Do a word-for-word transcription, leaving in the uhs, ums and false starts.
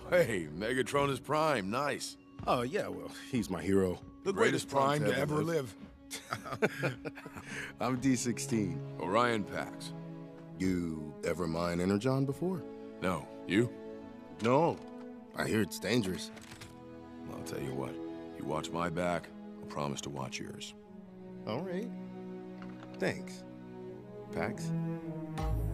hey, Megatron is Prime. Nice. Oh, yeah, well, he's my hero. The greatest, Prime to ever live. I'm D sixteen. Orion Pax. You ever mine Energon before? No. You? No. I hear it's dangerous. I'll tell you what. You watch my back, I'll promise to watch yours. All right. Thanks, Pax.